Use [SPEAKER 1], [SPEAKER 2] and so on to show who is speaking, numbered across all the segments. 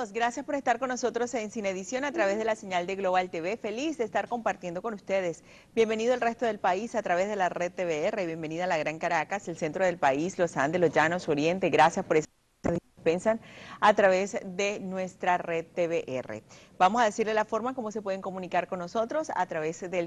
[SPEAKER 1] Bienvenidos, gracias por estar con nosotros en Cinedición a través de la señal de Global TV. Feliz de estar compartiendo con ustedes. Bienvenido al resto del país a través de la red TVR. Bienvenida a la Gran Caracas, el centro del país, los Andes, los Llanos, Oriente. Gracias por estar dispensan a través de nuestra red TVR. Vamos a decirle la forma como se pueden comunicar con nosotros a través del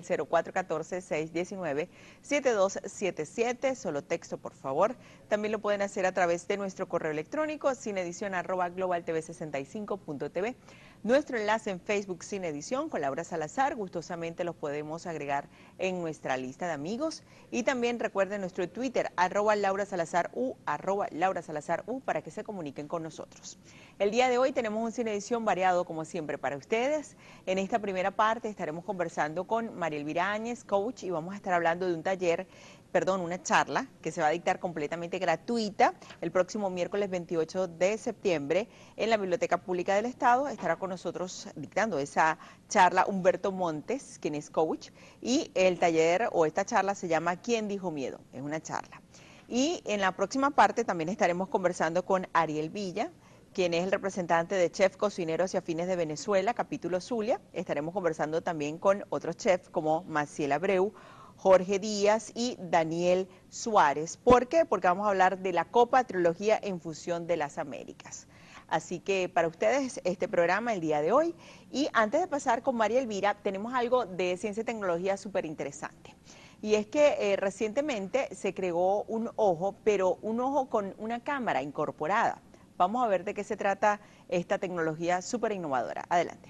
[SPEAKER 1] 0414-619-7277, solo texto por favor. También lo pueden hacer a través de nuestro correo electrónico cinedición@globaltv65.tv. Nuestro enlace en Facebook Cinedición con Laura Salazar, gustosamente los podemos agregar en nuestra lista de amigos. Y también recuerden nuestro Twitter, @LauraSalazarU, @LauraSalazarU, para que se comuniquen con nosotros. El día de hoy tenemos un Cinedición variado como siempre para ustedes. En esta primera parte estaremos conversando con María Elvira Áñez, coach, y vamos a estar hablando de una charla que se va a dictar completamente gratuita el próximo miércoles 28 de septiembre en la Biblioteca Pública del Estado. Estará con nosotros dictando esa charla Humberto Montes, quien es coach, y el taller o esta charla se llama ¿Quién dijo miedo? Es una charla. Y en la próxima parte también estaremos conversando con Ariel Villa, quien es el representante de Chef Cocineros y Afines de Venezuela, capítulo Zulia. Estaremos conversando también con otros chefs como Maciel Abreu, Jorge Díaz y Daniel Suárez. ¿Por qué? Porque vamos a hablar de la Copa Trilogía en Fusión de las Américas. Así que para ustedes este programa el día de hoy. Y antes de pasar con María Elvira, tenemos algo de ciencia y tecnología súper interesante. Y es que recientemente se creó un ojo, pero un ojo con una cámara incorporada. Vamos a ver de qué se trata esta tecnología súper innovadora. Adelante.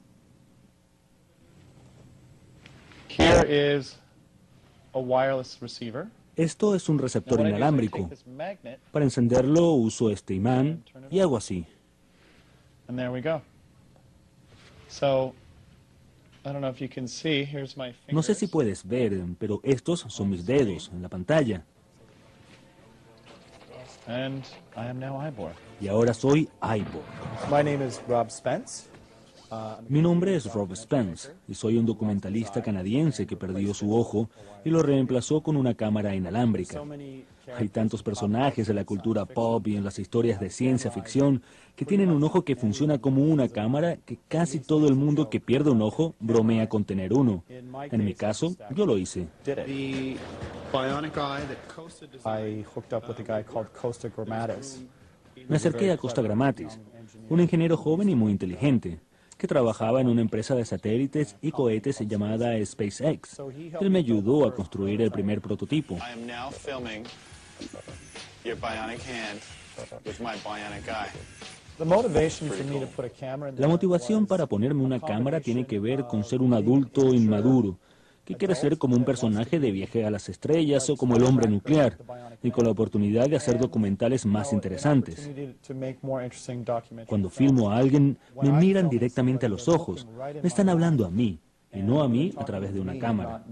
[SPEAKER 2] Here is a wireless receiver.
[SPEAKER 3] Esto es un receptor inalámbrico. Para encenderlo uso este imán y hago así.
[SPEAKER 2] And there we go. So, I don't know if you can see, here's my fingers.
[SPEAKER 3] No sé si puedes ver, pero estos son mis dedos en la pantalla.
[SPEAKER 2] And I am now Ivor.
[SPEAKER 3] Y ahora soy Ivor.
[SPEAKER 4] My name is Rob Spence.
[SPEAKER 3] Mi nombre es Rob Spence y soy un documentalista canadiense que perdió su ojo y lo reemplazó con una cámara inalámbrica. Hay tantos personajes en la cultura pop y en las historias de ciencia ficción que tienen un ojo que funciona como una cámara que casi todo el mundo que pierde un ojo bromea con tener uno. En mi caso, yo lo hice.
[SPEAKER 4] The bionic eye that Costa designed. I hooked up with a guy called Costa Grammatis.
[SPEAKER 3] Me acerqué a Costa Grammatis, un ingeniero joven y muy inteligente, que trabajaba en una empresa de satélites y cohetes llamada SpaceX. Él me ayudó a construir el primer prototipo.
[SPEAKER 2] I am now filming your bionic hand with my bionic eye.
[SPEAKER 4] The motivation for me to put a camera in
[SPEAKER 3] La motivación para ponerme una cámara tiene que ver con ser un adulto inmaduro, que quiere ser como un personaje de Viaje a las Estrellas o como el hombre nuclear, y con la oportunidad de hacer documentales más interesantes. Cuando filmo a alguien, me miran directamente a los ojos, me están hablando a mí, y no a mí a través de una cámara.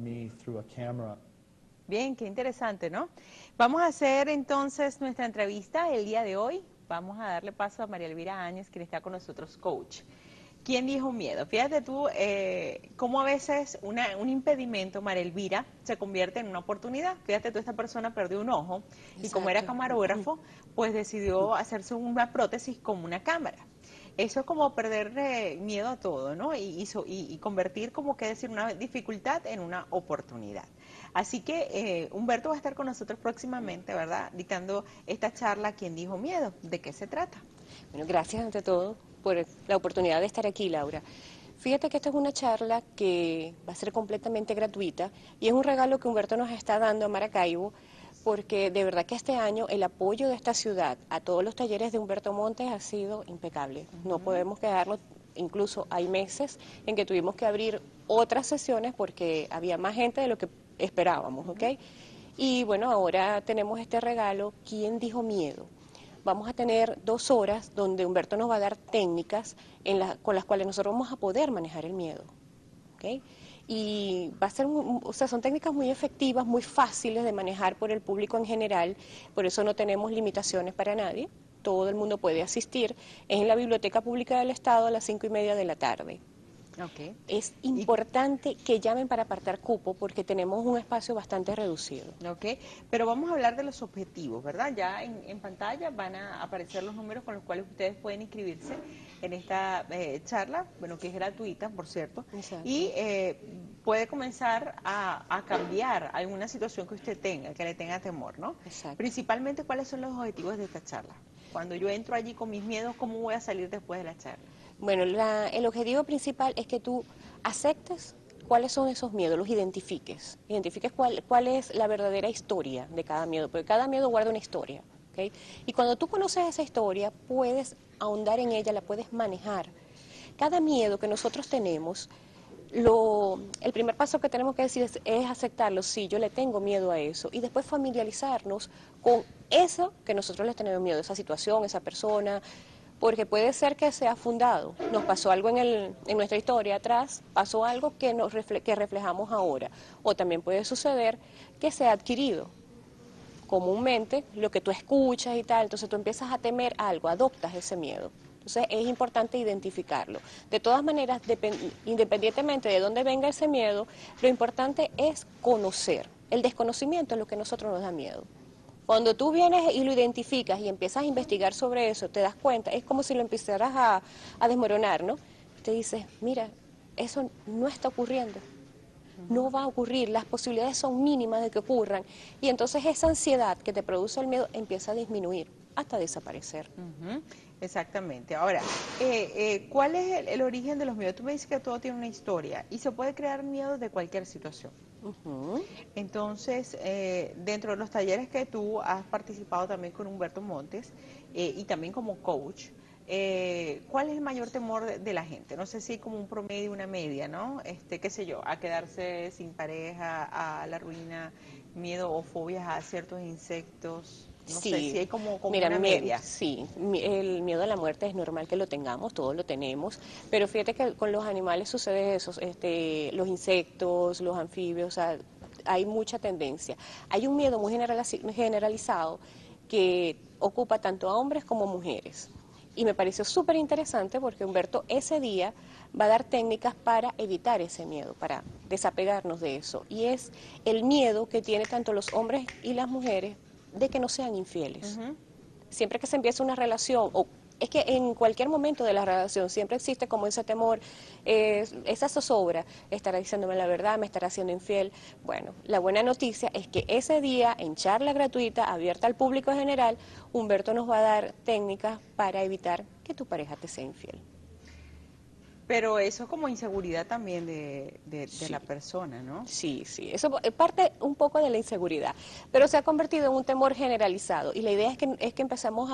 [SPEAKER 1] Bien, qué interesante, ¿no? Vamos a hacer entonces nuestra entrevista el día de hoy. Vamos a darle paso a María Elvira Áñez, quien está con nosotros, coach. ¿Quién dijo miedo? Fíjate tú cómo a veces un impedimento, María Elvira, se convierte en una oportunidad. Fíjate tú, esta persona perdió un ojo y como era camarógrafo, pues decidió hacerse una prótesis con una cámara. Eso es como perder miedo a todo, ¿no? Y convertir, como que decir, una dificultad en una oportunidad. Así que Humberto va a estar con nosotros próximamente, ¿verdad? Dictando esta charla, ¿Quién dijo miedo? ¿De qué se trata?
[SPEAKER 5] Bueno, gracias ante todo por la oportunidad de estar aquí, Laura. Fíjate que esta es una charla que va a ser completamente gratuita y es un regalo que Humberto nos está dando a Maracaibo, porque de verdad que este año el apoyo de esta ciudad a todos los talleres de Humberto Montes ha sido impecable. No podemos quedarnos, incluso hay meses en que tuvimos que abrir otras sesiones porque había más gente de lo que esperábamos, ¿ok? Y bueno, ahora tenemos este regalo, ¿Quién dijo miedo? Vamos a tener 2 horas donde Humberto nos va a dar técnicas con las cuales nosotros vamos a poder manejar el miedo, ¿ok? Y va a ser, son técnicas muy efectivas, muy fáciles de manejar por el público en general, por eso no tenemos limitaciones para nadie, todo el mundo puede asistir. Es en la Biblioteca Pública del Estado a las 5:30 de la tarde.
[SPEAKER 1] Ok.
[SPEAKER 5] Es importante que llamen para apartar cupo porque tenemos un espacio bastante reducido.
[SPEAKER 1] Ok, pero vamos a hablar de los objetivos, ¿verdad? Ya en pantalla van a aparecer los números con los cuales ustedes pueden inscribirse en esta charla, bueno, que es gratuita, por cierto,
[SPEAKER 5] Exacto.
[SPEAKER 1] y puede comenzar a cambiar alguna situación que usted tenga, que le tenga temor, ¿no?
[SPEAKER 5] Exacto.
[SPEAKER 1] Principalmente, ¿cuáles son los objetivos de esta charla? Cuando yo entro allí con mis miedos, ¿cómo voy a salir después de la charla?
[SPEAKER 5] Bueno, el objetivo principal es que tú aceptes cuáles son esos miedos, los identifiques cuál es la verdadera historia de cada miedo, porque cada miedo guarda una historia, ¿ok? Y cuando tú conoces esa historia, puedes ahondar en ella, la puedes manejar. Cada miedo que nosotros tenemos, el primer paso que tenemos que decir es aceptarlo, sí, yo le tengo miedo a eso, y después familiarizarnos con eso que nosotros le tenemos miedo, esa situación, esa persona, porque puede ser que sea fundado. Nos pasó algo en nuestra historia atrás, pasó algo que reflejamos ahora, o también puede suceder que sea adquirido. Comúnmente, lo que tú escuchas y tal, entonces tú empiezas a temer algo, adoptas ese miedo. Entonces es importante identificarlo. De todas maneras, independientemente de dónde venga ese miedo, lo importante es conocer. El desconocimiento es lo que a nosotros nos da miedo. Cuando tú vienes y lo identificas y empiezas a investigar sobre eso, te das cuenta, es como si lo empezaras a desmoronar, ¿no? Te dices, mira, eso no está ocurriendo, no va a ocurrir, las posibilidades son mínimas de que ocurran. Y entonces esa ansiedad que te produce el miedo empieza a disminuir hasta desaparecer.
[SPEAKER 1] Ujú, exactamente. Ahora, ¿cuál es el origen de los miedos? Tú me dices que todo tiene una historia y se puede crear miedo de cualquier situación.
[SPEAKER 5] Ujú.
[SPEAKER 1] Entonces, dentro de los talleres que tú has participado también con Humberto Montes y también como coach, ¿cuál es el mayor temor de la gente? No sé si como un promedio, una media, ¿no? Qué sé yo, a quedarse sin pareja, a la ruina, miedo o fobias a ciertos insectos. No sé si
[SPEAKER 5] Sí,
[SPEAKER 1] hay como
[SPEAKER 5] mira,
[SPEAKER 1] una media.
[SPEAKER 5] sí, el miedo a la muerte es normal que lo tengamos, todos lo tenemos, pero fíjate que con los animales sucede eso, los insectos, los anfibios, o sea, hay mucha tendencia. Hay un miedo muy generalizado que ocupa tanto a hombres como mujeres. Y me pareció súper interesante porque Humberto ese día va a dar técnicas para evitar ese miedo, para desapegarnos de eso. Y es el miedo que tienen tanto los hombres y las mujeres de que no sean infieles.
[SPEAKER 1] Ujú.
[SPEAKER 5] Siempre que se empieza una relación, o es que en cualquier momento de la relación siempre existe como ese temor, esa zozobra, estará diciéndome la verdad, me estará haciendo infiel. Bueno, la buena noticia es que ese día, en charla gratuita, abierta al público en general, Humberto nos va a dar técnicas para evitar que tu pareja te sea infiel.
[SPEAKER 1] Pero eso es como inseguridad también de la
[SPEAKER 5] Sí.
[SPEAKER 1] persona, ¿no?
[SPEAKER 5] Sí, sí, eso parte un poco de la inseguridad, pero se ha convertido en un temor generalizado y la idea es que empezamos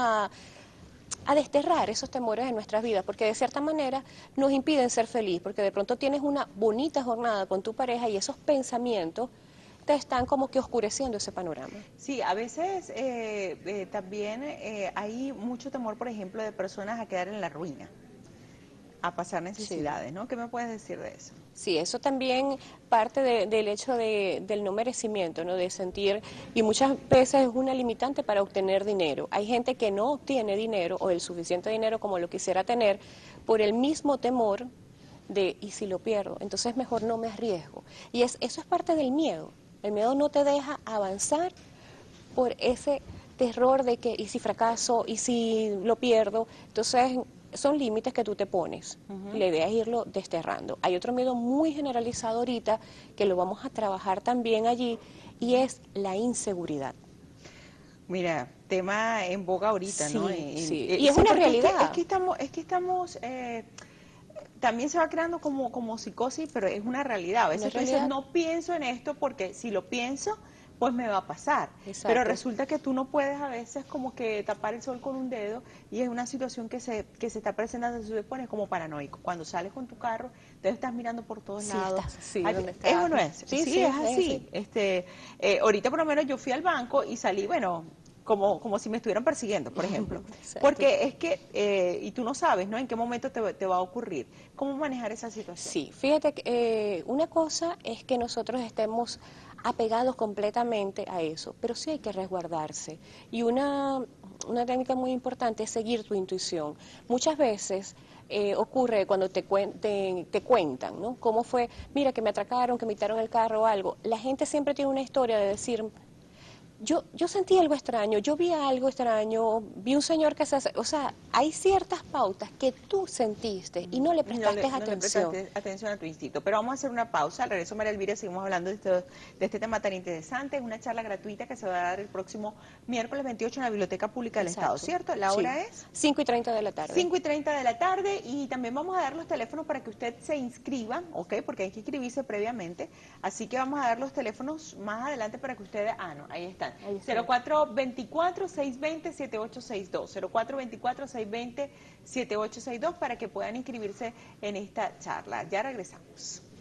[SPEAKER 5] a desterrar esos temores en nuestras vidas, porque de cierta manera nos impiden ser feliz, porque de pronto tienes una bonita jornada con tu pareja y esos pensamientos te están como que oscureciendo ese panorama.
[SPEAKER 1] Sí, a veces también hay mucho temor, por ejemplo, de personas a quedar en la ruina, a pasar
[SPEAKER 5] Sí.
[SPEAKER 1] necesidades, ¿no? ¿Qué me puedes decir de eso?
[SPEAKER 5] Sí, eso también parte del hecho del no merecimiento, ¿no? De sentir, y muchas veces es una limitante para obtener dinero. Hay gente que no obtiene dinero o el suficiente dinero como lo quisiera tener por el mismo temor de, ¿y si lo pierdo? Entonces mejor no me arriesgo. Y eso es parte del miedo. El miedo no te deja avanzar por ese terror de que, ¿y si fracaso? ¿Y si lo pierdo? Entonces, son límites que tú te pones. Y la idea es irlo desterrando. Hay otro miedo muy generalizado ahorita, que lo vamos a trabajar también allí, y es la inseguridad.
[SPEAKER 1] Mira, tema en boga ahorita, ¿no?
[SPEAKER 5] Sí, sí. Y es
[SPEAKER 1] Sí,
[SPEAKER 5] una
[SPEAKER 1] porque
[SPEAKER 5] realidad.
[SPEAKER 1] es que estamos también se va creando como psicosis, pero es una realidad. A
[SPEAKER 5] Una
[SPEAKER 1] veces tú dices,
[SPEAKER 5] realidad.
[SPEAKER 1] no pienso en esto porque si lo pienso, pues me va a pasar. Pero
[SPEAKER 5] Exacto.
[SPEAKER 1] resulta que tú no puedes a veces como que tapar el sol con un dedo y es una situación que se está presentando, tú te pones como paranoico. Cuando sales con tu carro, te estás mirando por todos
[SPEAKER 5] Sí,
[SPEAKER 1] lados.
[SPEAKER 5] estás, sí,
[SPEAKER 1] Ay,
[SPEAKER 5] ¿dónde
[SPEAKER 1] ¿es o
[SPEAKER 5] estás?
[SPEAKER 1] no es?
[SPEAKER 5] Sí,
[SPEAKER 1] Sí,
[SPEAKER 5] sí,
[SPEAKER 1] es
[SPEAKER 5] es así.
[SPEAKER 1] así. Ahorita por lo menos yo fui al banco y salí, bueno, como si me estuvieran persiguiendo, por ejemplo.
[SPEAKER 5] Exacto.
[SPEAKER 1] Porque es que, y tú no sabes, ¿no? En qué momento te va a ocurrir. ¿Cómo manejar esa situación?
[SPEAKER 5] Sí, fíjate que una cosa es que nosotros estemos apegados completamente a eso, pero sí hay que resguardarse. Y una técnica muy importante es seguir tu intuición. Muchas veces ocurre cuando te cuentan, ¿no? ¿Cómo fue? Mira, que me atracaron, que me quitaron el carro o algo. La gente siempre tiene una historia de decir, yo sentí algo extraño, yo vi algo extraño, vi un señor que o sea, hay ciertas pautas que tú sentiste y no le prestaste atención.
[SPEAKER 1] No le prestaste atención a tu instinto. Pero vamos a hacer una pausa. Al regreso, María Elvira, seguimos hablando de este tema tan interesante. Es una charla gratuita que se va a dar el próximo miércoles 28 en la Biblioteca Pública del Estado, ¿cierto? ¿La hora es?
[SPEAKER 5] 5:30 de la tarde.
[SPEAKER 1] 5:30 de la tarde, y también vamos a dar los teléfonos para que usted se inscriba, ¿ok? Porque hay que inscribirse previamente. Así que vamos a dar los teléfonos más adelante para que usted... Ah, no, ahí están. 0424-620-7862. 0424-620-7862 para que puedan inscribirse en esta charla. Ya regresamos.